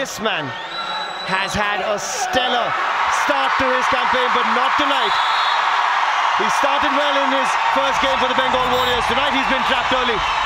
This man has had a stellar start to his campaign, but not tonight. He started well in his first game for the Bengal Warriors. Tonight he's been trapped early.